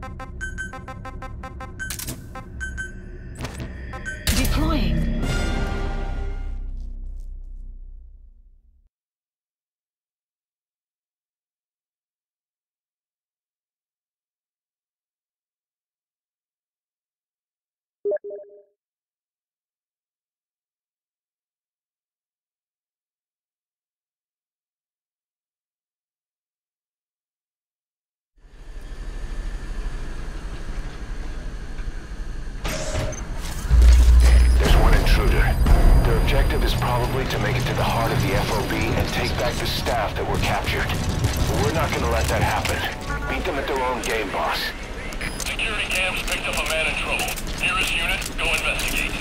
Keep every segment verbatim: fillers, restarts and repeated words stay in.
Deploying. Objective is probably to make it to the heart of the F O B and take back the staff that were captured. But we're not gonna let that happen. Beat them at their own game, boss. Security cams picked up a man in trouble. Nearest unit, go investigate.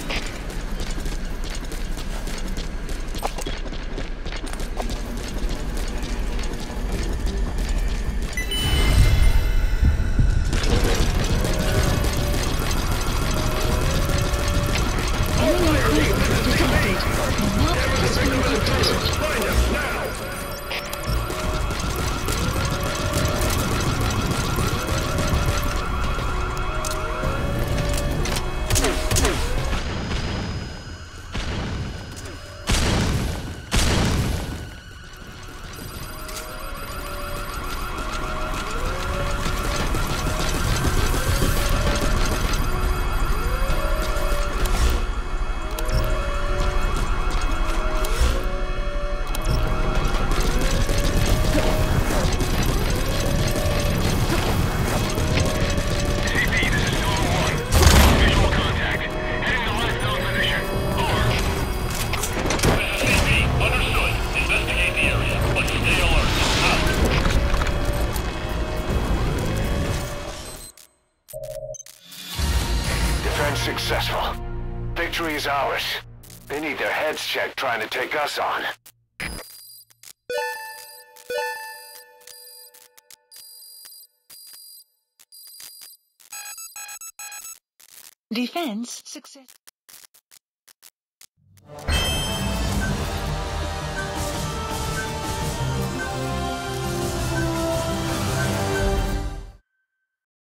Successful. Victory is ours. They need their heads checked trying to take us on. Defense success.